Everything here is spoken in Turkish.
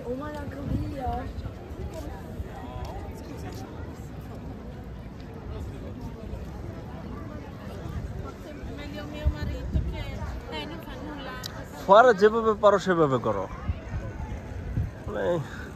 Oh melancolia. Meglio mio marito che non fa nulla. Fare যেভাবে পারো সেভাবে করো। মানে